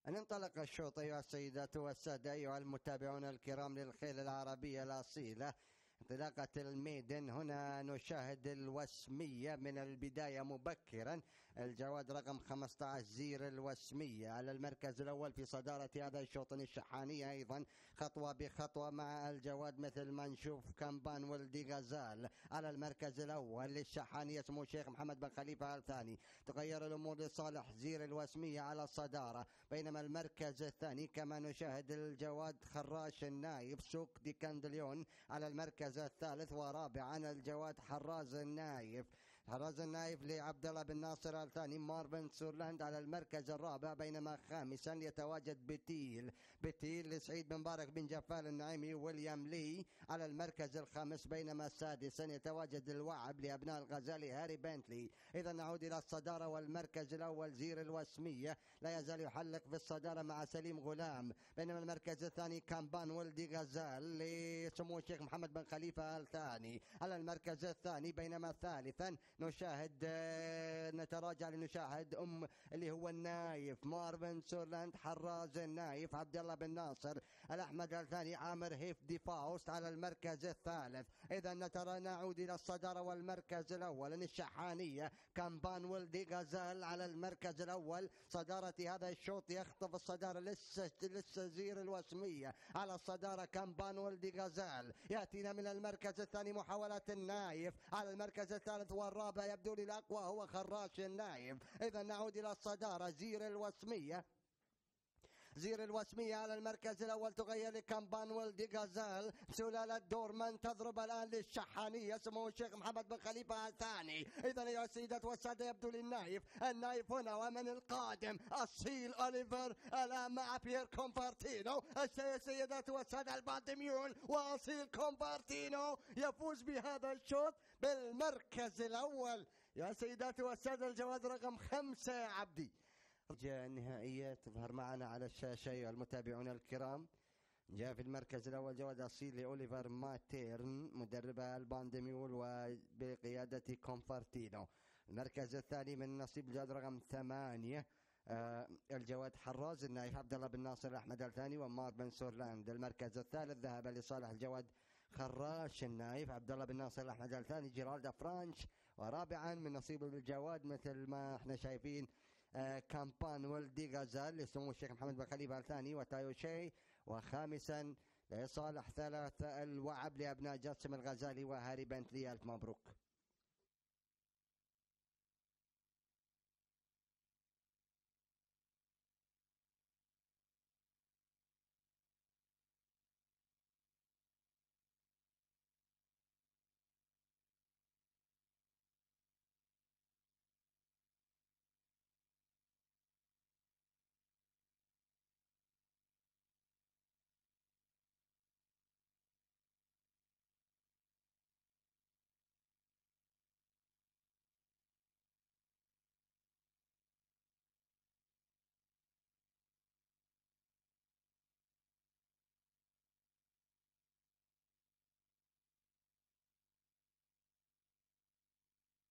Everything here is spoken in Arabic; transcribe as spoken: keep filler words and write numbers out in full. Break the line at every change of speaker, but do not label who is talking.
ننطلق الشوط أيها السيدات والسادة، أيها المتابعون الكرام للخيل العربية الأصيلة. انطلاقة الميدن. هنا نشاهد الوسمية من البداية مبكرا. الجواد رقم خمسة عشر زير الوسمية على المركز الأول في صدارة هذا الشوط. الشحانية أيضا خطوة بخطوة مع الجواد مثل ما نشوف. كامبان ولدي غزال على المركز الأول للشحانية اسمه الشيخ محمد بن خليفة الثاني. تغير الأمور لصالح زير الوسمية على الصدارة، بينما المركز الثاني كما نشاهد الجواد خراش النايب سوق دي كاندليون على المركز الثالث، ورابعا الجواد حراز النايف. حراز النايف لعبد الله بن ناصر الثاني. مارفن سورلاند على المركز الرابع، بينما خامسا يتواجد بتيل بتيل لسعيد بن مبارك بن جفال النعيمي. ويليام لي على المركز الخامس، بينما سادسا يتواجد الوعب لابناء الغزالي هاري بنتلي. اذا نعود الى الصداره والمركز الاول زير الوسميه لا يزال يحلق في الصداره مع سليم غلام، بينما المركز الثاني كامبان ولدي غزال لسمو الشيخ محمد بن خليفة الثاني على المركز الثاني، بينما ثالثا نشاهد نتراجع لنشاهد أم اللي هو النايف مارفن سورلاند حراز النايف عبد الله بن ناصر الأحمد الثاني. عامر هيف دي فاوست على المركز الثالث. إذا نترى نعود إلى الصدارة والمركز الأول. الشحانية كامبان ولدي غزال على المركز الأول. صدارة هذا الشوط يخطف الصدارة لسه لسه زير الوسمية على الصدارة. كامبان ولدي غزال يأتينا من المركز الثاني محاولة النايف على المركز الثالث، والرابع يبدو لي الأقوى هو خراش النايف. إذا نعود إلى الصدارة زير الوسمية. زير الوسمية على المركز الأول تغير لكامبان ولدي غزال. سلالة دورمان تضرب الآن للشحانية سمو الشيخ محمد بن خليفة الثاني. إذا يا السيدات والسادة يبدو للنايف النايف هنا، ومن القادم أصيل أوليفر الآن مع بيير كومبارتينو. السيدات والسادة الباندميول وأصيل كومبارتينو يفوز بهذا الشوط بالمركز الأول. يا سيدات والسادة الجواد رقم خمسة يا عبدي. جاء النهائية تظهر معنا على الشاشة أيها المتابعون الكرام. جاء في المركز الأول جواد أصيل لأوليفر ماتيرن مدرب الباندميول وبقيادة كومفارتينو. المركز الثاني من نصيب الجواد رقم ثمانية آه الجواد حراز النايف عبد الله بن ناصر أحمد الثاني ومار بن سورلاند. المركز الثالث ذهب لصالح الجواد خراش النايف عبد الله بن ناصر أحمد الثاني جيرالدا فرانش. ورابعا من نصيب الجواد مثل ما احنا شايفين آه كامبان ولدي غزال لسمو الشيخ محمد بن خليفة الثاني وتايوشي. وخامسا لصالح ثلاثة الوعب لأبناء جاسم الغزالي وهاري بنتلي. ألف مبروك.